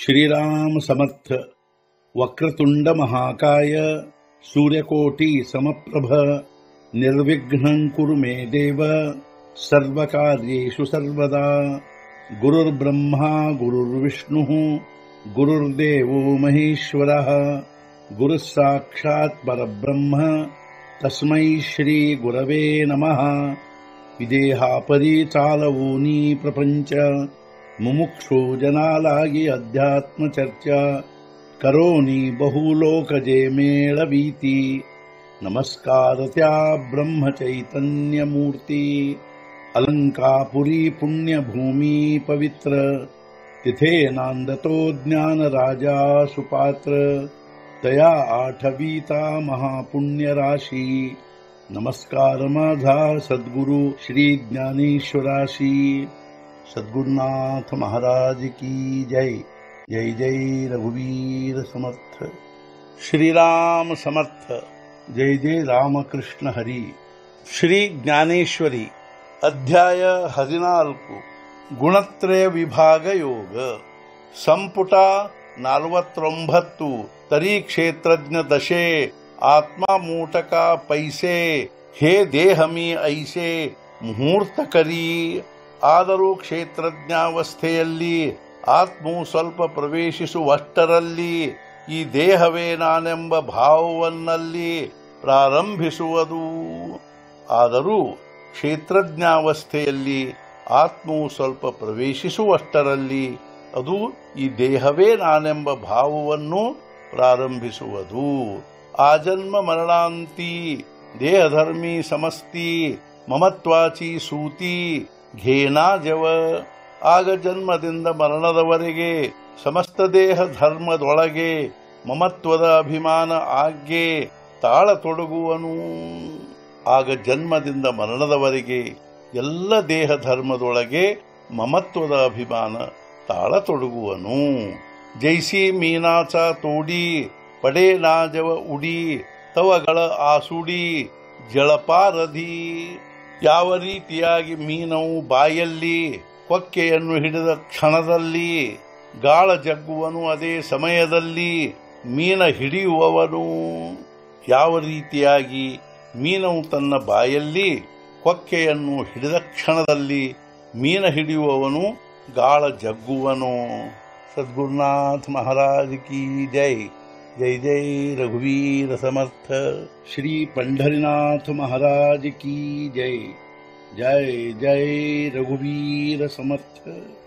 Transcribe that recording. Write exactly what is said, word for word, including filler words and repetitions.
श्रीराम समर्थ। वक्रतुंड महाकाय सूर्यकोटि समप्रभ निर्विघ्नं कुरु मे देव सर्वकार्येषु सर्वदा। गुरुर्ब्रह्मा गुरुर्विष्णुः गुरुर्देवो महेश्वरः गुरुः साक्षात् परब्रह्म तस्मै श्री गुरवे नमः। विदेहापरि चालवूनी प्रपंच मुमुक्षु जनालागी अध्यात्म चर्चा करोनी बहुलोकजे मेळवीती। नमस्कार त्या ब्रह्म चैतन्य मूर्ती। अलंकापुरी पुण्यभूमी पवित्र तिथे नांदतो ज्ञान राजा सुपात्र। तया आठवीता महापुण्य राशी नमस्कार माझा सद्गुरु श्री ज्ञानेश्वराशी। सद्गुरुनाथ महाराज की जय। जय जय रघुवीर समर्थ। श्रीराम समर्थ। जय जय रामकृष्ण हरि। श्री ज्ञानेश्वरी ಅಧ್ಯಾಯ ಹದಿನಾಲ್ಕು ಗುಣತ್ರಯ ವಿಭಾಗ ಯೋಗ ಸಂಪುಟ ನಲವತ್ತೊಂಬತ್ತು ತರಿ ಕ್ಷೇತ್ರಜ್ಞ ದಶೆ ಆತ್ಮ ಮೂಟಕ ಪೈಸೆ ಹೇ ದೇಹಮಿ ಐಸೆ ಮುಹೂರ್ತ ಕರಿ. ಆದರೂ ಕ್ಷೇತ್ರಜ್ಞಾವಸ್ಥೆಯಲ್ಲಿ ಆತ್ಮವು ಸ್ವಲ್ಪ ಪ್ರವೇಶಿಸುವಷ್ಟರಲ್ಲಿ ಈ ದೇಹವೇ ನಾನೆಂಬ ಭಾವವನ್ನಲ್ಲಿ ಪ್ರಾರಂಭಿಸುವುದು. ಆದರೂ ಕ್ಷೇತ್ರಜ್ಞಾವಸ್ಥೆಯಲ್ಲಿ ಆತ್ಮವು ಸ್ವಲ್ಪ ಪ್ರವೇಶಿಸುವಷ್ಟರಲ್ಲಿ ಅದು ಈ ದೇಹವೇ ನಾನೆಂಬ ಭಾವವನ್ನು ಪ್ರಾರಂಭಿಸುವುದು. ಆಜನ್ಮ ಮರಣಾಂತಿ ದೇಹಧರ್ಮಿ ಸಮಸ್ತಿ ಮಮತ್ವಾಚಿ ಸೂತಿ ಘೇನಾಜವ. ಆಗ ಜನ್ಮದಿಂದ ಮರಣದವರೆಗೆ ಸಮಸ್ತ ದೇಹ ಧರ್ಮದೊಳಗೆ ಮಮತ್ವದ ಅಭಿಮಾನ ಆಗ್ಗೆ ತಾಳ ತೊಡಗುವನು. ಆಗ ಜನ್ಮದಿಂದ ಮರಣದವರೆಗೆ ಎಲ್ಲ ದೇಹ ಧರ್ಮದೊಳಗೆ ಮಮತ್ವದ ಅಭಿಮಾನ ತಾಳ ತೊಡಗುವನು. ಜೈಸಿ ಮೀನಾಚ ತೋಡಿ ಪಡೆ ನಾಜವ ಉಡಿ ತವಗಳ ಆಸುಡಿ ಜಳಪಾರಧಿ. ಯಾವ ರೀತಿಯಾಗಿ ಮೀನವು ಬಾಯಲ್ಲಿ ಕೊಕ್ಕೆಯನ್ನು ಹಿಡಿದ ಕ್ಷಣದಲ್ಲಿ ಗಾಳ ಜಗ್ಗುವನು, ಅದೇ ಸಮಯದಲ್ಲಿ ಮೀನ ಹಿಡಿಯುವವನು. ಯಾವ ರೀತಿಯಾಗಿ ಮೀನವು ತನ್ನ ಬಾಯಲ್ಲಿ ಕೊಕ್ಕೆಯನ್ನು ಹಿಡಿದ ಕ್ಷಣದಲ್ಲಿ ಮೀನ ಹಿಡಿಯುವವನು ಗಾಳ ಜಗ್ಗುವನು. ಸದ್ಗುರುನಾಥ ಮಹಾರಾಜ್ ಕಿ ಜೈ. ಜೈ ಜೈ ರಘುವೀರ ಸಮರ್ಥ। ಶ್ರೀ पंढरीनाथ महाराज की जय। जय जय रघुवीर समर्थ।